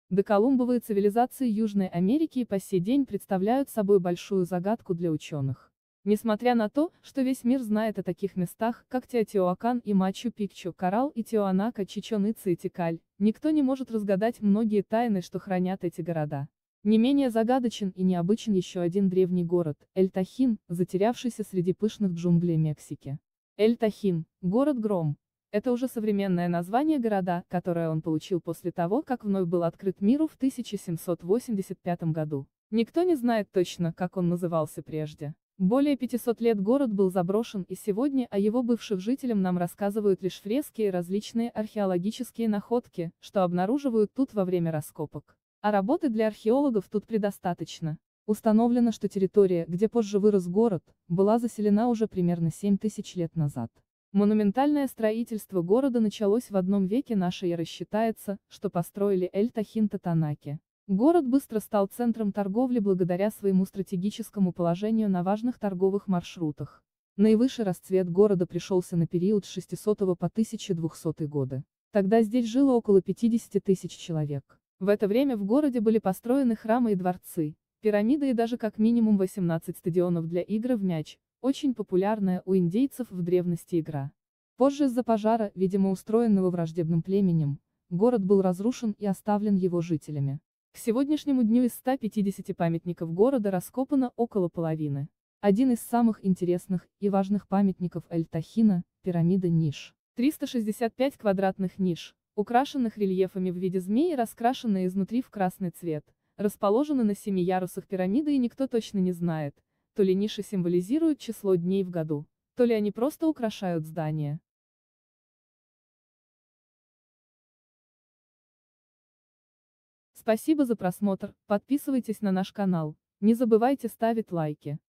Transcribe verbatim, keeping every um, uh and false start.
Доколумбовые цивилизации Южной Америки и по сей день представляют собой большую загадку для ученых. Несмотря на то, что весь мир знает о таких местах, как Теотиуакан и Мачу-Пикчу, Коралл и Тиуанака, Чичон-Ица и Тикаль, никто не может разгадать многие тайны, что хранят эти города. Не менее загадочен и необычен еще один древний город – Эль-Тахин, затерявшийся среди пышных джунглей Мексики. Эль-Тахин – город-гром. Это уже современное название города, которое он получил после того, как вновь был открыт миру в тысяча семьсот восемьдесят пятом году. Никто не знает точно, как он назывался прежде. Более пятисот лет город был заброшен, и сегодня о его бывших жителям нам рассказывают лишь фрески и различные археологические находки, что обнаруживают тут во время раскопок. А работы для археологов тут предостаточно. Установлено, что территория, где позже вырос город, была заселена уже примерно семь тысяч лет назад. Монументальное строительство города началось в одном веке нашей эры. Считается, что построили Эль-Тахин татанаки. Город быстро стал центром торговли благодаря своему стратегическому положению на важных торговых маршрутах. Наивысший расцвет города пришелся на период с шестисотого по тысяча двухсотые годы. Тогда здесь жило около пятидесяти тысяч человек. В это время в городе были построены храмы и дворцы, пирамиды и даже как минимум восемнадцать стадионов для игры в мяч, очень популярная у индейцев в древности игра. Позже из-за пожара, видимо устроенного враждебным племенем, город был разрушен и оставлен его жителями. К сегодняшнему дню из ста пятидесяти памятников города раскопано около половины. Один из самых интересных и важных памятников Эль-Тахина – пирамида Ниш. триста шестьдесят пять квадратных ниш, украшенных рельефами в виде змей и раскрашенные изнутри в красный цвет, расположены на семи ярусах пирамиды, и никто точно не знает, то ли ниши символизируют число дней в году, то ли они просто украшают здание. Спасибо за просмотр, подписывайтесь на наш канал, не забывайте ставить лайки.